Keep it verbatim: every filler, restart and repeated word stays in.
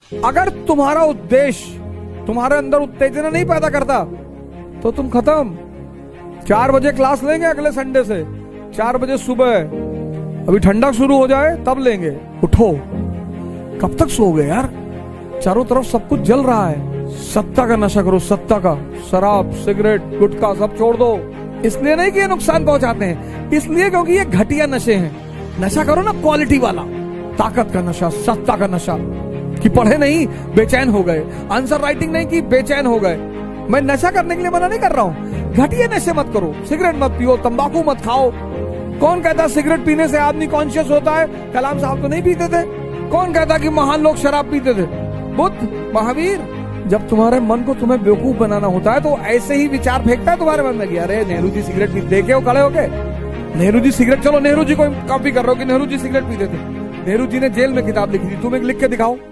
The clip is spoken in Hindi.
अगर तुम्हारा उद्देश्य तुम्हारे अंदर उत्तेजना नहीं पैदा करता तो तुम खत्म। चार बजे क्लास लेंगे अगले संडे से, चार बजे सुबह, अभी ठंडा शुरू हो जाए तब लेंगे। उठो, कब तक सोओगे यार? चारों तरफ सब कुछ जल रहा है। सत्ता का नशा करो, सत्ता का। शराब, सिगरेट, गुटखा सब छोड़ दो। इसलिए नहीं कि ये नुकसान पहुंचाते हैं, इसलिए क्योंकि ये घटिया नशे हैं। नशा करो ना क्वालिटी वाला, ताकत का नशा, सत्ता का नशा। कि पढ़े नहीं बेचैन हो गए, आंसर राइटिंग नहीं की बेचैन हो गए। मैं नशा करने के लिए मना नहीं कर रहा हूं, घटिया नशे मत करो। सिगरेट मत पियो, तंबाकू मत खाओ। कौन कहता सिगरेट पीने से आदमी कॉन्शियस होता है? कलाम साहब तो नहीं पीते थे। कौन कहता कि महान लोग शराब पीते थे? बुद्ध, महावीर। जब तुम्हारे मन को तुम्हें बेवकूफ बनाना होता है तो ऐसे ही विचार फेंकता है तुम्हारे मन में कि अरे नेहरू जी सिगरेट पीते, देखे हो खड़े होके नेहरू जी सिगरेट। चलो नेहरू जी को कॉपी कर रहे हो कि नेहरू जी सिगरेट पीते थे। नेहरू जी ने जेल में किताब लिखी थी, तुम एक लिख के दिखाओ।